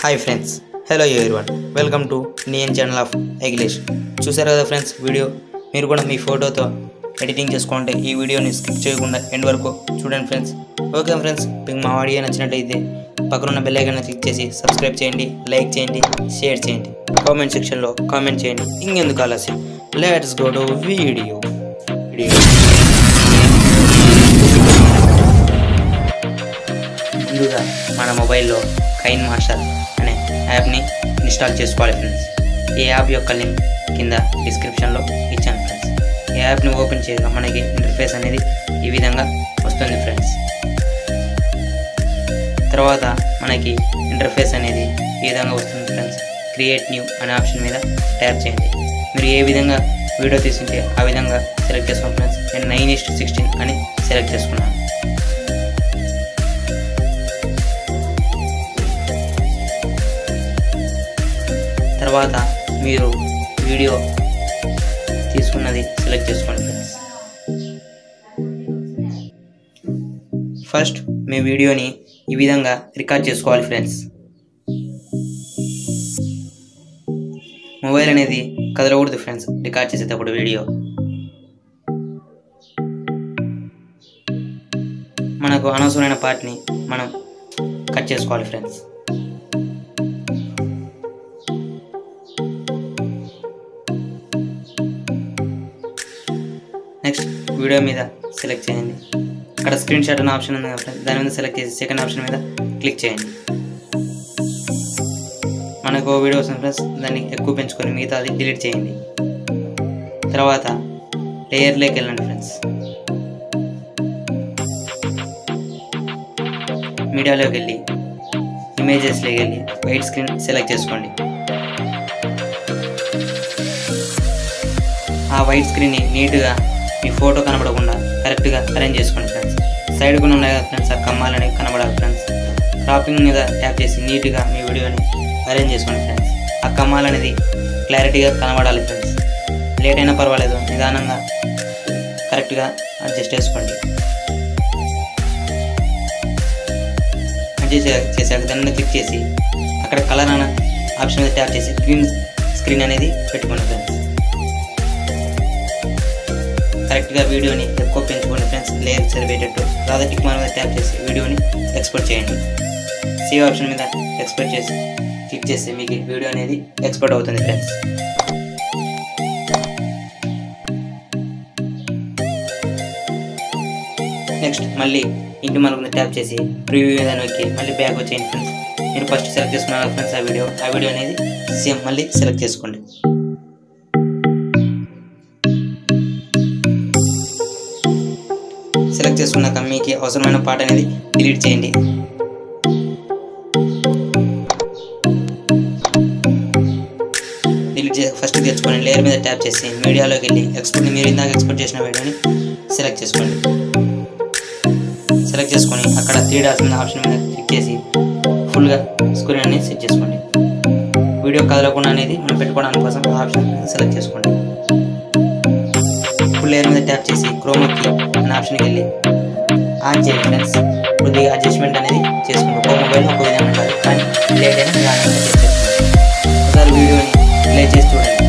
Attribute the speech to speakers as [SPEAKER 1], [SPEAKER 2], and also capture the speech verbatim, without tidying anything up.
[SPEAKER 1] Hi friends, hello everyone, welcome to Indian channel of Akhilesh. చూసారు కదా friends video. మీరు కూడా మీ ఫోటోతో ఎడిటింగ్ చేసుకుంటే ఈ వీడియోని స్కిప్ చేయకుండా ఎండ్ వరకు చూడండి ఫ్రెండ్స్. ఓకే ఫ్రెండ్స్, మీకు మా వీడియో నచ్చినట్లయితే పక్కనున్న బెల్ ఐకాన్ క్లిక్ చేసి సబ్స్క్రైబ్ చేయండి, లైక్ చేయండి, షేర్ చేయండి, కామెంట్ సెక్షన్లో కామెంట్ చేయండి. ఇంకెందుకు ఆలస్యం, let's go to video. Video ముందుగా మన మొబైల్లో కైన్ మాస్టర్ అనే యాప్ని ఇన్స్టాల్ చేసుకోవాలి ఫ్రెండ్స్. ఈ యాప్ యొక్క లింక్ కింద డిస్క్రిప్షన్లో ఇచ్చాను ఫ్రెండ్స్. ఈ యాప్ని ఓపెన్ చేయగా మనకి ఇంటర్ఫేస్ అనేది ఈ విధంగా వస్తుంది ఫ్రెండ్స్. తర్వాత మనకి ఇంటర్ఫేస్ అనేది ఈ విధంగా వస్తుంది ఫ్రెండ్స్. క్రియేట్ న్యూ అనే ఆప్షన్ మీద ట్యాప్ చేయండి. మీరు ఏ విధంగా వీడియో తీసుకుంటే ఆ విధంగా సెలెక్ట్ చేసుకోండి ఫ్రెండ్స్. నేను నైన్ ఈస్ట్ సిక్స్టీన్ అని సెలెక్ట్ చేసుకున్నాను. తర్వాత మీరు వీడియో తీసుకున్నది సెలెక్ట్ చేసుకోండి ఫ్రెండ్స్. ఫస్ట్ మీ వీడియోని ఈ విధంగా రికార్డ్ చేసుకోవాలి ఫ్రెండ్స్. మొబైల్ అనేది కదలకూడదు ఫ్రెండ్స్ రికార్డ్ చేసేటప్పుడు వీడియో. మనకు అనవసరమైన పార్ట్ని మనం కట్ చేసుకోవాలి ఫ్రెండ్స్. నెక్స్ట్ వీడియో మీద సెలెక్ట్ చేయండి. అక్కడ స్క్రీన్ షాట్ అనే ఆప్షన్ ఉంది కదా, దాని మీద సెలెక్ట్ చేసి సెకండ్ ఆప్షన్ మీద క్లిక్ చేయండి. మనకు వీడియో వస్తుంది ఫ్రెండ్స్, దాన్ని ఎక్కువ పెంచుకొని మిగతా అది డిలీట్ చేయండి. తర్వాత లేయర్లోకి వెళ్ళండి ఫ్రెండ్స్. మీడియాలోకి వెళ్ళి ఇమేజెస్లోకి వెళ్ళి వైట్ స్క్రీన్ సెలెక్ట్ చేసుకోండి. ఆ వైట్ స్క్రీన్ని నీట్గా మీ ఫోటో కనబడకుండా కరెక్ట్గా అరేంజ్ చేసుకోండి ఫ్రెండ్స్. సైడ్ కూడా ఉన్నాయి కదా ఫ్రెండ్స్, ఆ కమ్మాలని కనబడాలి ఫ్రెండ్స్. క్రాపింగ్ మీద ట్యాప్ చేసి నీట్గా మీ వీడియోని అరేంజ్ చేసుకోండి ఫ్రెండ్స్. ఆ కమ్మాలు అనేది క్లారిటీగా కనబడాలి ఫ్రెండ్స్. లేట్ అయినా పర్వాలేదు, నిదానంగా కరెక్ట్గా అడ్జస్ట్ చేసుకోండి. అడ్జస్ట్ చేసాక దాని మీద క్లిక్ చేసి అక్కడ కలర్ అనే ఆప్షన్ మీద ట్యాప్ చేసి గ్రీన్ స్క్రీన్ అనేది పెట్టుకోండి ఫ్రెండ్స్. కరెక్ట్గా వీడియోని ఎక్కువ పెంచుకోండి ఫ్రెండ్స్, లేయర్ సరిపోయేటట్టు. తర్వాత టిక్ మార్క్ మీద ట్యాప్ చేసి వీడియోని ఎక్స్పోర్ట్ చేయండి. సేవ్ ఆప్షన్ మీద ఎక్స్పోర్ట్ చేసి క్లిక్ చేస్తే మీకు వీడియో అనేది ఎక్స్పోర్ట్ అవుతుంది ఫ్రెండ్స్. నెక్స్ట్ మళ్ళీ ఇంటి మార్క్ మీద ట్యాప్ చేసి ప్రివ్యూ మీద నొక్కి మళ్ళీ బ్యాక్ వచ్చేయండి ఫ్రెండ్స్. మీరు ఫస్ట్ సెలెక్ట్ చేసుకున్నారు ఫ్రెండ్స్ ఆ వీడియో ఆ వీడియో అనేది సేమ్ మళ్ళీ సెలెక్ట్ చేసుకోండి. సెలెక్ట్ చేసుకున్నాక మీకు అవసరమైన పార్ట్ అనేది డిలీట్ చేయండి. డిలీట్ చేసి ఫస్ట్ తెచ్చుకొని లేయర్ మీద ట్యాప్ చేసి మీడియాలోకి వెళ్ళి ఎక్స్పోర్ట్ మీరు ఇందాక ఎక్స్పోర్ట్ చేసిన వీడియోని సెలెక్ట్ చేసుకోండి. సెలెక్ట్ చేసుకొని అక్కడ త్రీ డాట్స్ మీద ఆప్షన్ మీద క్లిక్ చేసి ఫుల్గా స్క్రీన్ అనేది సెట్ చేసుకోండి. వీడియో కదలకుండా అనేది మనం పెట్టుకోవడానికి కోసం ఆప్షన్ సెలెక్ట్ చేసుకోండి. ఫుల్ లేయర్ మీద ట్యాప్ చేసి క్రోమాకి అనే ఆప్షన్కి వెళ్ళి ఆన్ చేయండి ఫ్రెండ్స్. కొద్దిగా అడ్జస్ట్మెంట్ అనేది చేసుకుంటాం. ఒక మొబైల్ ఒక విధంగా ఉండాలి, కానీ లేట్ అయినా నిదానంగా చేసేసుకోండి. ఒకసారి వీడియోని ప్లే చేసి చూడండి.